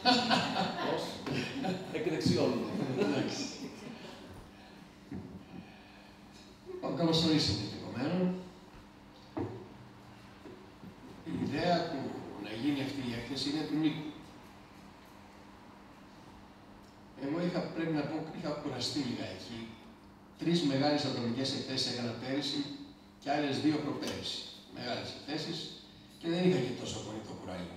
Πώς? Εκ δεξιών. Καλώς ορίσατε και επομένως. Η ιδέα του να γίνει αυτή η έκθεση είναι του Νίκου. Εγώ πρέπει να πω, είχα κουραστεί λιγάκι. 3 μεγάλες ατομικές εκθέσεις έκανα πέρυσι και άλλες 2 προπέρυσι. Μεγάλες εκθέσεις και δεν είχα και τόσο πολύ το κουράγιο.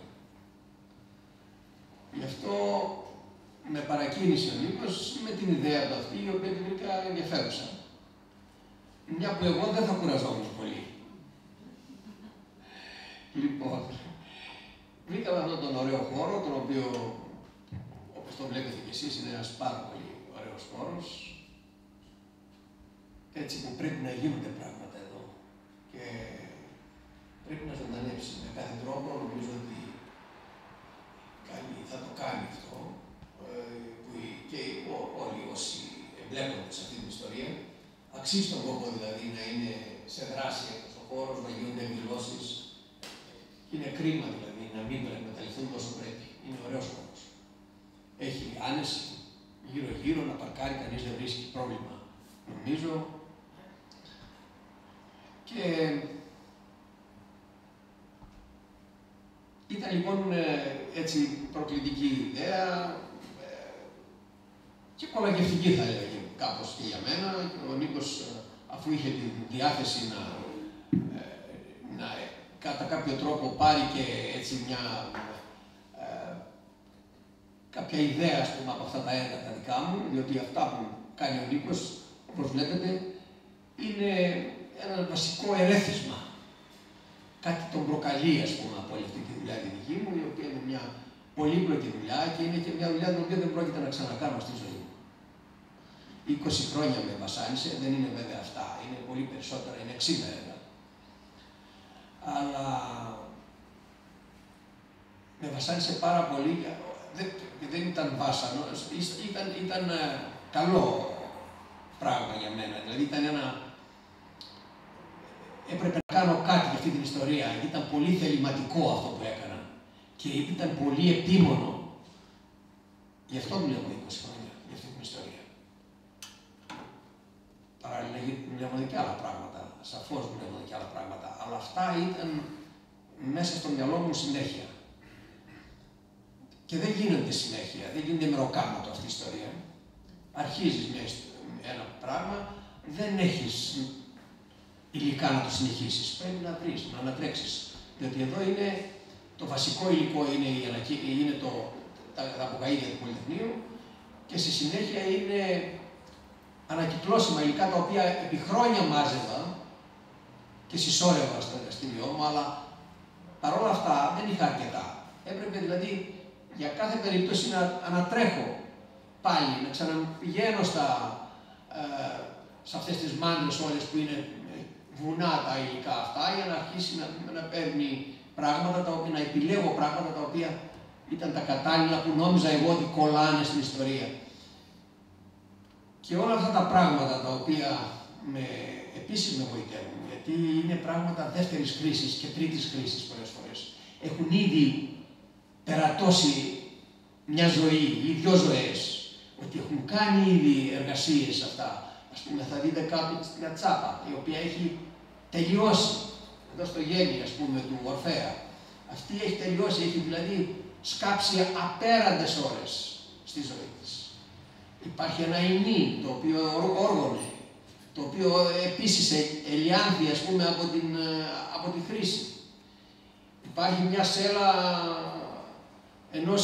Γι' αυτό με παρακίνησε ο Νίκος με την ιδέα του αυτή, η οποία την βρήκα ενδιαφέρουσα. Μια που εγώ δεν θα κουραζόμουν πολύ. Λοιπόν, βρήκαμε αυτόν τον ωραίο χώρο, τον οποίο, όπως το βλέπετε κι εσείς, είναι ένας πάρα πολύ ωραίος χώρος. Έτσι που πρέπει να γίνονται πράγματα εδώ. Και πρέπει να ζωντανεύσει με κάθε τρόπο, νομίζω ότι θα το κάνει αυτό. Και όλοι όσοι εμπλέκονται σε αυτή την ιστορία, αξίζει τον κόπο δηλαδή να είναι σε δράση αυτός ο χώρος, να γίνονται εκδηλώσεις. Είναι κρίμα δηλαδή να μην εκμεταλλευτούν όσο πρέπει. Είναι ωραίος χώρος. Έχει άνεση γύρω-γύρω, να παρκάρει κανείς, δεν βρίσκει πρόβλημα. Νομίζω. Και ήταν λοιπόν έτσι προκλητική ιδέα και κολακευτική θα έλεγε κάπως και για μένα. Ο Νίκος, αφού είχε τη διάθεση να κατά κάποιο τρόπο πάρει και έτσι κάποια ιδέα ας πούμε, από αυτά τα έργα τα δικά μου, διότι αυτά που κάνει ο Νίκος, όπως βλέπετε, είναι ένα βασικό ερέθισμα. Κάτι τον προκαλεί, ας πούμε, από όλη αυτή τη δουλειά τη δική μου, η οποία είναι μια πολύπλοκη δουλειά και είναι και μια δουλειά την οποία δεν πρόκειται να ξανακάνω στη ζωή μου. 20 χρόνια με βασάνισε, δεν είναι βέβαια αυτά, είναι πολύ περισσότερα, είναι 60 έργα. Αλλά με βασάνισε πάρα πολύ, δεν ήταν βάσανο, ήταν καλό πράγμα για μένα, δηλαδή ήταν έπρεπε να κάνω κάτι για αυτή την ιστορία, ήταν πολύ θεληματικό αυτό που έκανα και ήταν πολύ επίμονο. Γι' αυτό δουλεύω 20 χρόνια, για αυτή την ιστορία. Παράλληλα δουλεύω και άλλα πράγματα, σαφώς δουλεύω και άλλα πράγματα, αλλά αυτά ήταν μέσα στο μυαλό μου συνέχεια. Και δεν γίνονται συνέχεια, δεν γίνεται με ροκάματο αυτή η ιστορία. Αρχίζεις με ένα πράγμα, δεν έχεις υλικά να το συνεχίσεις. Πρέπει να βρεις, να ανατρέξεις. Διότι εδώ είναι το βασικό υλικό, είναι τα αποκαΐδια του Πολυτεχνείου και στη συνέχεια είναι ανακυκλώσιμα υλικά τα οποία επί χρόνια μάζευα και συσσόρευα στο εργαστήριό μου, αλλά παρόλα αυτά δεν είχα αρκετά. Έπρεπε δηλαδή για κάθε περίπτωση να ανατρέχω πάλι, να ξαναπηγαίνω σε αυτές τις μάντρες όλες που είναι βουνά τα υλικά αυτά, για να αρχίσει να παίρνει πράγματα, να επιλέγω πράγματα τα οποία ήταν τα κατάλληλα που νόμιζα εγώ ότι κολλάνε στην ιστορία. Και όλα αυτά τα πράγματα τα οποία επίσης με βοηθεύουν, γιατί είναι πράγματα δεύτερης χρήσης και τρίτης χρήσης πολλές φορές. Έχουν ήδη περατώσει μια ζωή ή 2 ζωές, ότι έχουν κάνει ήδη εργασίες αυτά. Ας πούμε, θα δείτε κάπου μια τσάπα, η οποία έχει τελειώσει, εδώ στο γέννη, ας πούμε, του Ορφέα. Αυτή έχει τελειώσει, έχει δηλαδή σκάψει απέραντες ώρες στη ζωή της. Υπάρχει ένα ινί, το οποίο όργωνε, το οποίο επίσης ελιάνθη, ας πούμε, από τη χρήση. Υπάρχει μια σέλα ενός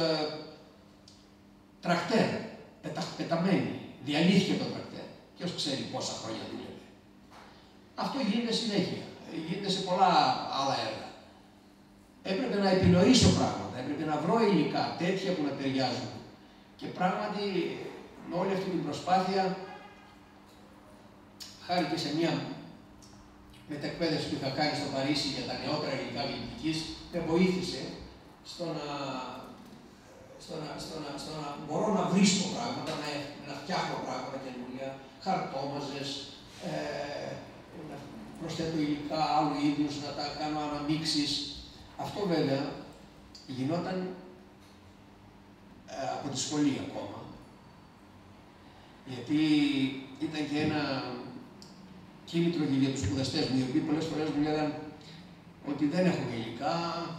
τρακτέρ, πεταμένη, διαλύθηκε το τρακτέρ. Ποιος ξέρει πόσα χρόνια δούλευε. Αυτό γίνεται συνέχεια, γίνεται σε πολλά άλλα έργα. Έπρεπε να επινοήσω πράγματα, έπρεπε να βρω υλικά τέτοια που να ταιριάζουν. Και πράγματι, με όλη αυτή την προσπάθεια, χάρη και σε μια μετεκπαίδευση που είχα κάνει στο Παρίσι για τα νεότερα υλικά βιβλικής, με βοήθησε στο να μπορώ να βρίσκω πράγματα, να φτιάχνω πράγματα καινούργια, χαρτόμαζες, να προσθέτω υλικά άλλου είδους, να τα κάνω αναμίξεις. Αυτό βέβαια γινόταν από τη σχολή ακόμα. Γιατί ήταν και ένα κίνητρο και για τους σπουδαστές μου, οι οποίοι πολλές φορές μου λέγαν ότι δεν έχουμε υλικά,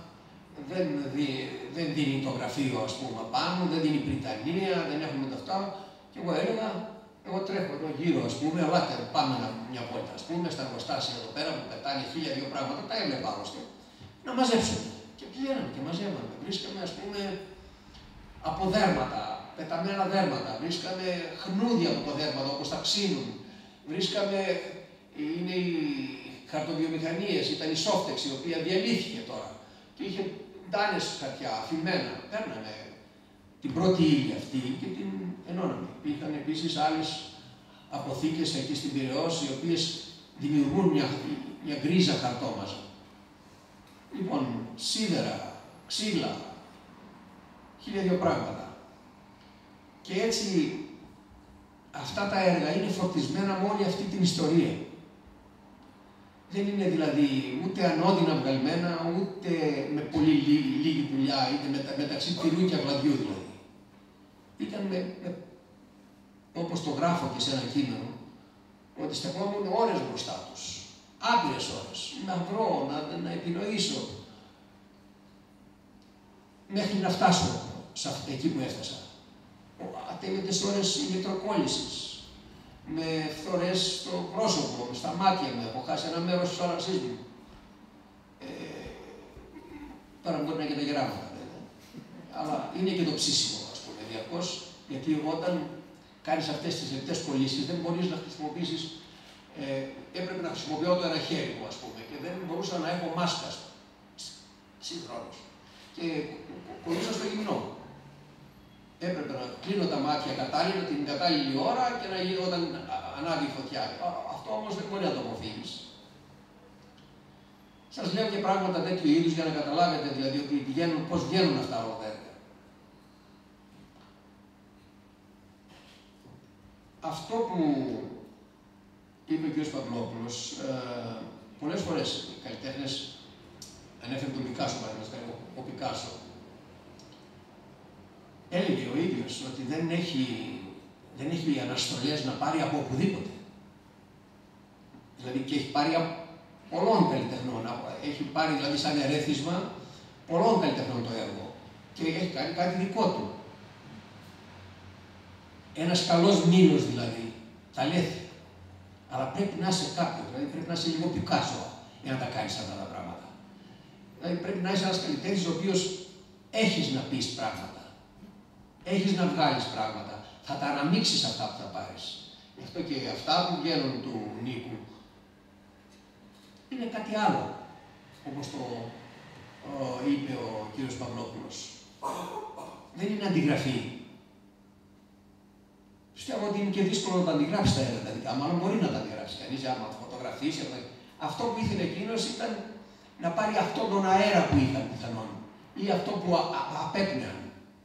δεν δίνει το γραφείο, ας πούμε, πάνω, δεν δίνει Πριτανία, δεν έχουμε τα αυτά. Και εγώ έλεγα, εγώ τρέχω εδώ γύρω, ας πούμε, ελάτε, πάμε μια βόλτα, ας πούμε, στα εργοστάσια εδώ πέρα που πετάνε 1000-2 πράγματα, τα έβλεπα άλλωστε, να μαζέψουμε. Και πηγαίναμε και μαζεύαμε. Βρίσκαμε, ας πούμε, από δέρματα, πεταμένα δέρματα, βρίσκαμε χνούδια από το δέρματα, όπως τα ξύνουν. Βρίσκαμε, είναι οι χαρτοβιομηχανίες, ήταν η Softex, η οποία διαλύθηκε τώρα. Και είχε ντάνες χαρτιά, αφημένα. Παίρναμε την πρώτη ύλη αυτή και την ενώναμε. Υπήρχαν επίσης άλλες αποθήκες εκεί στην Πειραιώς, οι οποίες δημιουργούν μια γκρίζα χαρτόμαζα. Λοιπόν, σίδερα, ξύλα, 1002 πράγματα. Και έτσι αυτά τα έργα είναι φορτισμένα με όλη αυτή την ιστορία. Δεν είναι δηλαδή ούτε ανώδυνα βγαλμένα, ούτε με πολύ λίγη δουλειά, είτε μεταξύ τυρού και αυλαδιού δηλαδή. Ήταν όπως το γράφω και σε ένα κείμενο, ότι στεκόμουν ώρες μπροστά τους. Άπειρες ώρες. Να βρω, να επινοήσω. Μέχρι να φτάσω εκεί που έφτασα. Ατέλειωτες ώρες ηλεκτροκόλλησης. Με φθορές στο πρόσωπο, στα μάτια μου, έχω χάσει ένα μέρος της όρασής μου. Τώρα μπορεί να είναι και τα γεράματα, βέβαια. Αλλά είναι και το ψήσιμο, ας πούμε, διαρκώς, γιατί όταν κάνεις αυτές τις λεπτές κολλήσεις, δεν μπορείς να χρησιμοποιήσεις. Έπρεπε να χρησιμοποιώ το ένα χέρι μου, ας πούμε, και δεν μπορούσα να έχω μάσκα συγχρόνως. Και κολλούσα στο γυμνό. Έπρεπε να κλείνω τα μάτια κατάλληλα την κατάλληλη ώρα και να γίνει όταν ανάβει η φωτιά. Αυτό όμως δεν μπορεί να το αποφύγεις. Σας λέω και πράγματα τέτοιου είδους για να καταλάβετε δηλαδή ότι πώς βγαίνουν αυτά όλα τα έργα. Αυτό που είπε ο κ. Παυλόπουλος, πολλές φορές οι καλλιτέχνες, ανέφερε τον Πικάσο παραδείγματος, ο Πικάσο, έλεγε ο ίδιος ότι δεν έχει αναστολές να πάρει από οπουδήποτε. Δηλαδή και έχει πάρει από πολλών καλλιτεχνών, έχει πάρει δηλαδή σαν ερέθισμα πολλών καλλιτεχνών το έργο και έχει κάνει κάτι δικό του. Ένας καλός μήλος δηλαδή, τα λέθη. Αλλά πρέπει να είσαι κάποιο, δηλαδή πρέπει να είσαι λίγο Πικάσο για να τα κάνεις αυτά τα πράγματα. Δηλαδή πρέπει να είσαι ένας καλλιτέχνης ο οποίος έχεις να πεις πράγματα. Έχεις να βγάλεις πράγματα. Θα τα αναμίξεις αυτά που θα πάρεις. Γι' αυτό και αυτά που βγαίνουν του Νίκου είναι κάτι άλλο, όπως το είπε ο κύριος Παυλόπουλος. Δεν είναι αντιγραφή. Πιστεύω ότι είναι και δύσκολο να τα αντιγράψει τα έργα τα δικά, μάλλον μπορεί να τα αντιγράψει κανείς, άμα το φωτογραφίσει. Αυτό που ήθελε εκείνος ήταν να πάρει αυτόν τον αέρα που είχαν πιθανόν ή αυτό που απέπνεαν.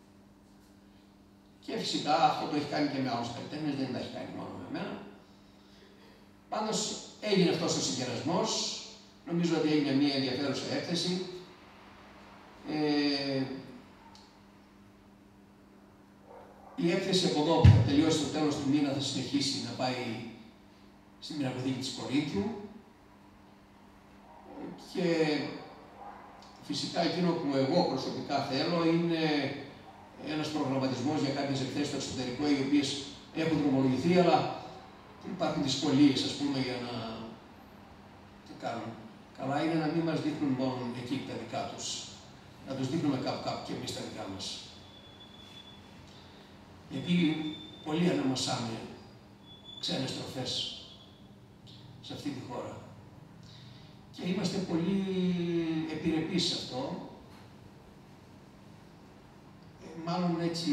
Και φυσικά αυτό το έχει κάνει και με άλλους καλλιτέχνες, δεν τα έχει κάνει μόνο με μένα. Πάντως έγινε αυτός ο συγκερασμός, νομίζω ότι έγινε μια ενδιαφέρουσα έκθεση. Η έκθεση από εδώ που θα τελειώσει στο τέλος του μήνα θα συνεχίσει να πάει στην Πινακοθήκη της Κορίνθου και φυσικά εκείνο που εγώ προσωπικά θέλω είναι ένας προγραμματισμός για κάποιες εκθέσεις στο εξωτερικό οι οποίες έχουν δρομολογηθεί, αλλά υπάρχουν δυσκολίες, ας πούμε, για να τι κάνουν. Καλά είναι να μην μας δείχνουν μόνο εκεί τα δικά τους. Να τους δείχνουμε κάπου και εμείς τα δικά μας. Γιατί πολλοί αναμασάμε ξένες τροφές σε αυτή τη χώρα. Και είμαστε πολύ επιρρεπείς σε αυτό. Μάλλον έτσι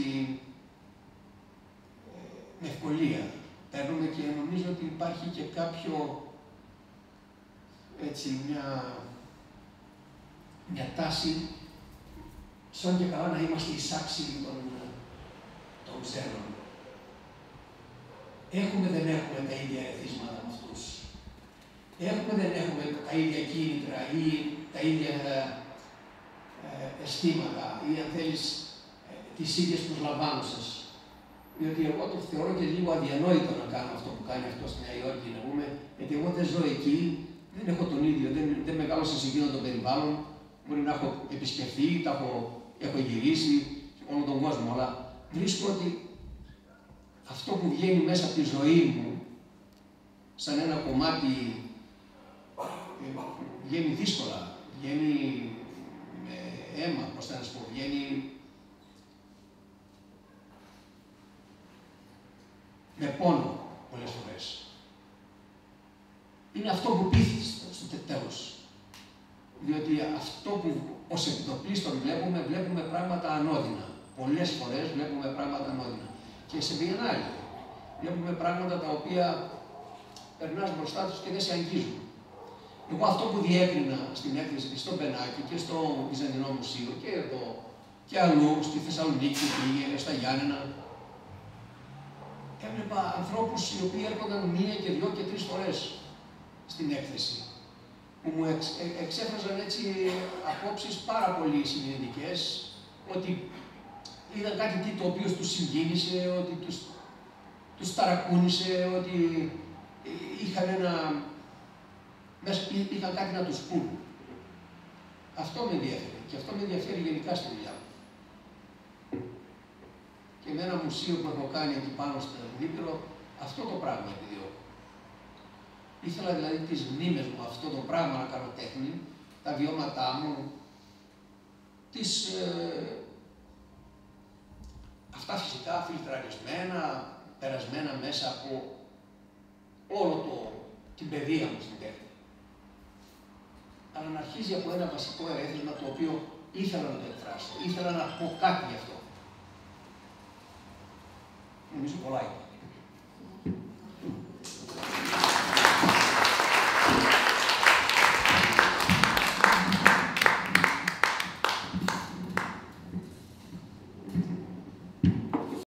με ευκολία παίρνουμε και νομίζω ότι υπάρχει και κάποιο έτσι μια τάση σαν και καλά να είμαστε εισάξιοι των ξένων. Έχουμε δεν έχουμε τα ίδια ερεθίσματα με αυτούς. Έχουμε δεν έχουμε τα ίδια κίνητρα ή τα ίδια αισθήματα ή αν θέλεις τις ίδιες προσλαμβάνουσες. Διότι εγώ το θεωρώ και λίγο αδιανόητο να κάνω αυτό που κάνει αυτό στη Νέα Υόρκη, να πούμε, γιατί εγώ δεν ζω εκεί, δεν έχω τον ίδιο, δεν μεγάλωσα σε εκείνο το περιβάλλον. Μπορεί να έχω επισκεφθεί, έχω γυρίσει όλο τον κόσμο, αλλά βρίσκω ότι αυτό που βγαίνει μέσα από τη ζωή μου, σαν ένα κομμάτι, βγαίνει δύσκολα, βγαίνει με αίμα, πώς θα σας πω, βγαίνει με πόνο πολλές φορές. Είναι αυτό που πείθεις στο τέλος. Διότι αυτό που ως επιτοπλίστων βλέπουμε πράγματα ανώδυνα. Πολλές φορές βλέπουμε πράγματα ανώδυνα. Και σε Βιεννάλη βλέπουμε πράγματα τα οποία περνάς μπροστά τους και δεν σε αγγίζουν. Εγώ αυτό που διέκρινα στην έκθεση και στο Μπενάκι και στο Βυζαντινό Μουσείο και εδώ και αλλού, στη Θεσσαλονίκη που πήγε, στα Γιάννενα, έβλεπα ανθρώπους οι οποίοι έρχονταν 1 και 2 και 3 φορές στην έκθεση, που μου εξέφραζαν έτσι απόψεις πάρα πολύ συνειδητικές, ότι είδαν κάτι το οποίο τους συγκίνησε, ότι τους ταρακούνησε, ότι είχαν κάτι να τους πούν. Αυτό με ενδιαφέρει και αυτό με ενδιαφέρει γενικά στη δουλειά μου. Και με ένα μουσείο που έχω κάνει εκεί πάνω στο Δνήπρο, αυτό το πράγμα επιδιώκω. Ήθελα δηλαδή τις μνήμες μου, αυτό το πράγμα να κάνω τέχνη, τα βιώματά μου, αυτά φυσικά φιλτραρισμένα, περασμένα μέσα από όλο την παιδεία μου στην τέχνη. Αλλά να αρχίζει από ένα βασικό ερέθισμα το οποίο ήθελα να το εκφράσω, ήθελα να πω κάτι γι' αυτό. Νομίζω πολλά είπα.